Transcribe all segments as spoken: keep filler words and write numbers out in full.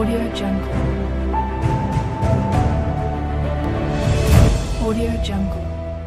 Audio Jungle. Audio Jungle.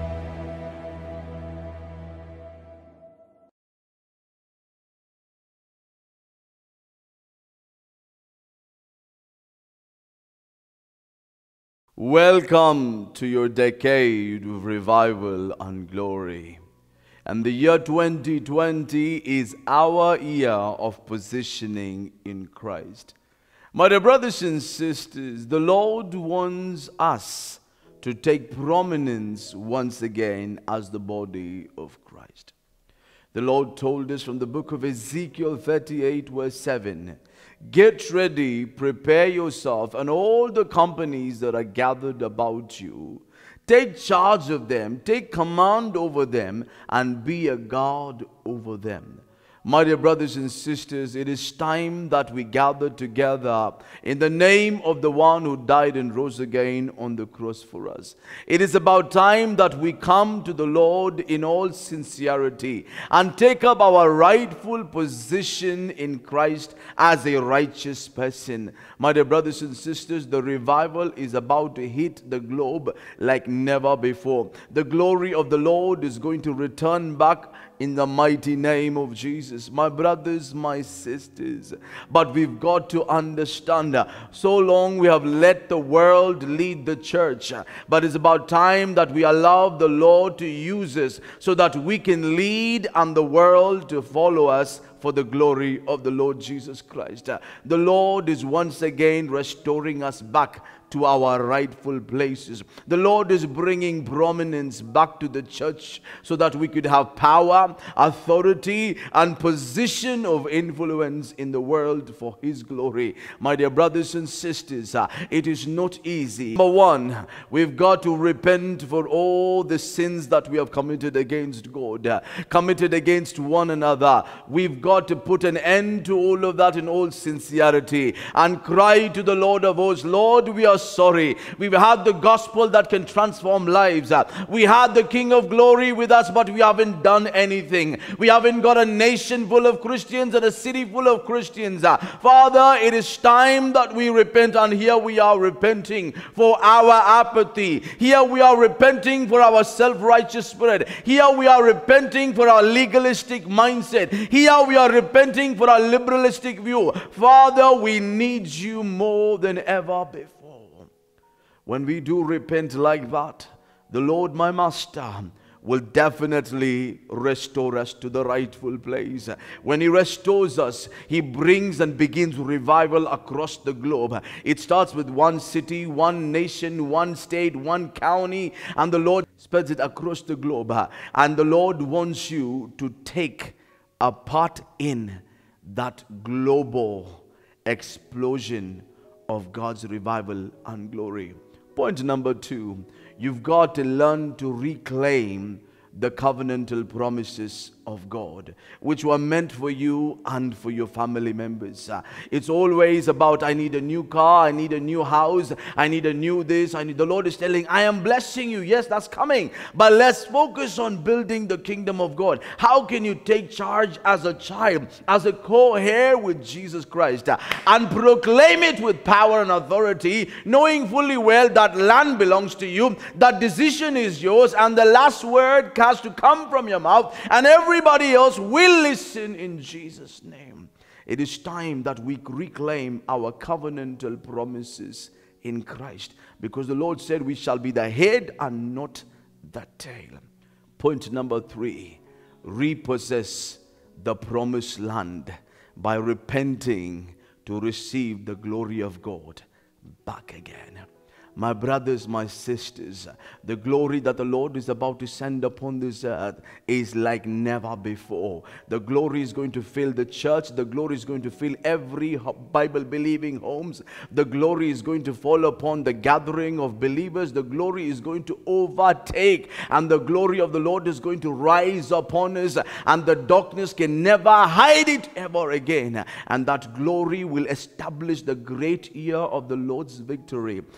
Welcome to your decade of revival and glory. And the year twenty twenty is our year of positioning in Christ. My dear brothers and sisters, the Lord wants us to take prominence once again as the body of Christ. The Lord told us from the book of Ezekiel thirty-eight verse seven, "Get ready, prepare yourself, and all the companies that are gathered about you. Take charge of them, take command over them, and be a guard over them." My dear brothers and sisters, it is time that we gather together in the name of the one who died and rose again on the cross for us. It is about time that we come to the Lord in all sincerity and take up our rightful position in Christ as a righteous person. My dear brothers and sisters, the revival is about to hit the globe like never before. The glory of the Lord is going to return back in the mighty name of Jesus. My brothers, my sisters, but we've got to understand, uh, so long we have let the world lead the church, uh, but it's about time that we allow the Lord to use us so that we can lead and the world to follow us for the glory of the Lord Jesus Christ. Uh, the Lord is once again restoring us back to our rightful places. The Lord is bringing prominence back to the church so that we could have power, authority, and position of influence in the world for His glory. My dear brothers and sisters, uh, it is not easy. Number one, we've got to repent for all the sins that we have committed against God, uh, committed against one another. We've got to put an end to all of that in all sincerity and cry to the Lord of hosts, "Lord, we are sorry. We've had the gospel that can transform lives. We had the King of Glory with us, but we haven't done anything. We haven't got a nation full of Christians and a city full of Christians. Father, it is time that we repent, and here we are repenting for our apathy. Here we are repenting for our self-righteous spirit. Here we are repenting for our legalistic mindset. Here we are repenting for our liberalistic view. Father, we need you more than ever before. When we do repent like that, the Lord, my Master, will definitely restore us to the rightful place. When He restores us, He brings and begins revival across the globe. It starts with one city, one nation, one state, one county, and the Lord spreads it across the globe. And the Lord wants you to take a part in that global explosion of God's revival and glory. Point number two, you've got to learn to reclaim the covenantal promises of God, which were meant for you and for your family members. Uh, it's always about, I need a new car, I need a new house, I need a new this, I need. The Lord is telling, I am blessing you. Yes, that's coming, but let's focus on building the kingdom of God. How can you take charge as a child, as a co-heir with Jesus Christ, uh, and proclaim it with power and authority, knowing fully well that land belongs to you, that decision is yours, and the last word has to come from your mouth, and everybody else will listen in Jesus' name. It is time that we reclaim our covenantal promises in Christ, because the Lord said we shall be the head and not the tail. Point number three, repossess the promised land by repenting to receive the glory of God back again. My brothers, my sisters, the glory that the Lord is about to send upon this earth is like never before. The glory is going to fill the church. The glory is going to fill every Bible-believing homes. The glory is going to fall upon the gathering of believers. The glory is going to overtake, and the glory of the Lord is going to rise upon us, and the darkness can never hide it ever again. And that glory will establish the great year of the Lord's victory that is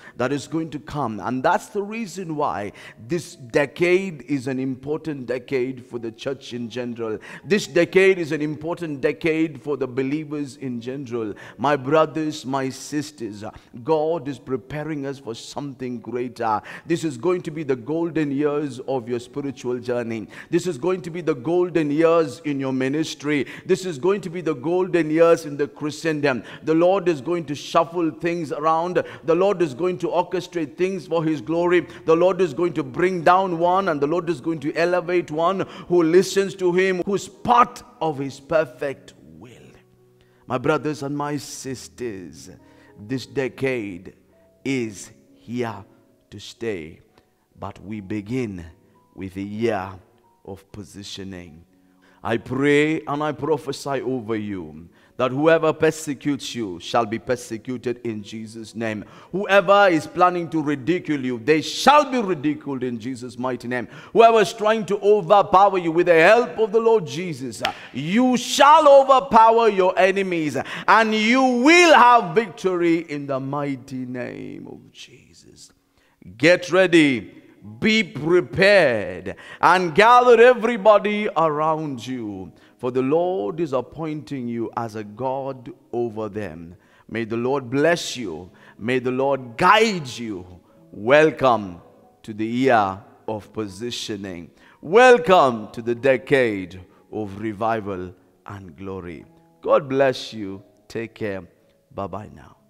is going to come. And that's the reason why this decade is an important decade for the church in general. This decade is an important decade for the believers in general. My brothers, my sisters, God is preparing us for something greater. This is going to be the golden years of your spiritual journey. This is going to be the golden years in your ministry. This is going to be the golden years in the Christendom. The Lord is going to shuffle things around. The Lord is going to orchestrate things for His glory. The Lord is going to bring down one, and the Lord is going to elevate one who listens to Him, who's part of His perfect will. My brothers and my sisters, this decade is here to stay, but we begin with a year of positioning. I pray and I prophesy over you that whoever persecutes you shall be persecuted in Jesus' name. Whoever is planning to ridicule you, they shall be ridiculed in Jesus' mighty name. Whoever is trying to overpower you, with the help of the Lord Jesus, you shall overpower your enemies, and you will have victory in the mighty name of Jesus. Get ready. Be prepared and gather everybody around you, for the Lord is appointing you as a God over them. May the Lord bless you. May the Lord guide you. Welcome to the year of positioning. Welcome to the decade of revival and glory. God bless you. Take care. Bye-bye now.